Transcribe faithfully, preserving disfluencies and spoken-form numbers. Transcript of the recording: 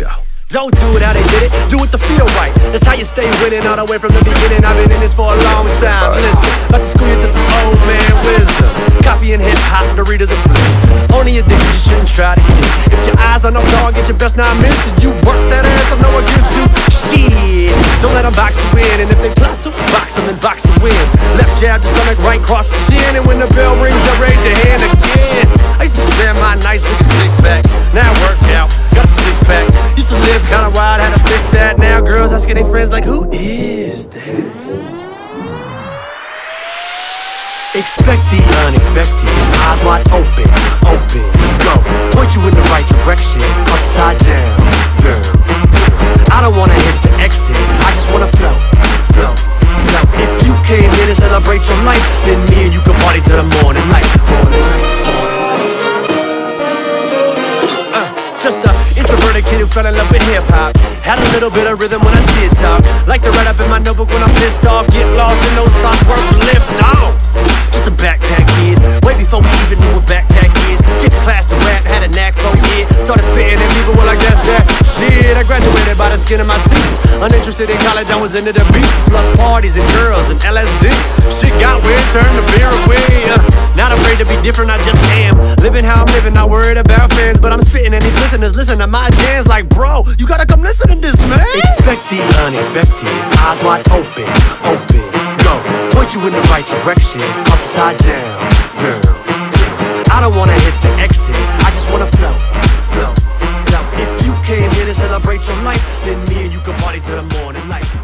go. Don't do it how they did it, do it to feel right. That's how you stay winning all the way from the beginning. I've been in this for a long time. Listen, about to school you to some old man wisdom. Coffee and hip-hop, Doritos and flips. Only addiction you shouldn't try to get. If your eyes are no target, you best not miss it. You work that ass, I know it gives you shit. Don't let them box you in, and if they plot to, box them and box to win. Left jab, just stomach, right cross the chin. And when the bell rings, they'll raise your hand again. I used to spend my nights drinking six-packs. Now I work out, got the six-pack. Used to live kinda wild, had to fix that. Now girls asking their friends like, who is that? Expect the unexpected, eyes wide open, open, go. Point you in the right direction, upside down, down, down. I don't wanna hit the exit, I just wanna float, float, float. If you came here to celebrate your life, then me and you can party till the morning light, morning light. Just a introverted kid who fell in love with hip-hop. Had a little bit of rhythm when I did talk. Like to write up in my notebook when I'm pissed off. Get lost in those thoughts, work lift off. Just a backpack kid, way before we even knew what backpack is. Skipped class to rap, had a knack for it. Started spitting and people were like, that's that shit. I graduated by the skin of my teeth. Uninterested in college, I was into the beats. Plus parties and girls and L S D. Shit got weird, turned the beer away. uh, Not afraid to be different, I just am. Living how I'm living, not worried about fans. But I'm spitting and these listeners listen to my jams like, bro, you gotta come listen to this, man. Expect the unexpected, eyes wide open, open, go. Point you in the right direction, upside down, down, down. I don't wanna hit the exit, I just wanna float, float, float. If you came here to celebrate your life, then me and you can party till the morning light.